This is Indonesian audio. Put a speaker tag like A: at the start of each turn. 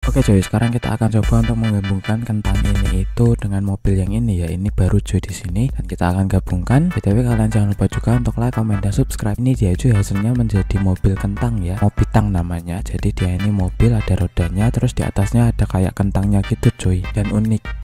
A: Oke cuy, sekarang kita akan coba untuk menggabungkan kentang ini itu dengan mobil yang ini ya. Ini baru cuy di sini dan kita akan gabungkan. BTW kalian jangan lupa juga untuk like, comment, dan subscribe. Ini dia cuy, hasilnya menjadi mobil kentang ya. Mopitang namanya. Jadi dia ini mobil ada rodanya, terus di atasnya ada kayak kentangnya gitu cuy, dan unik.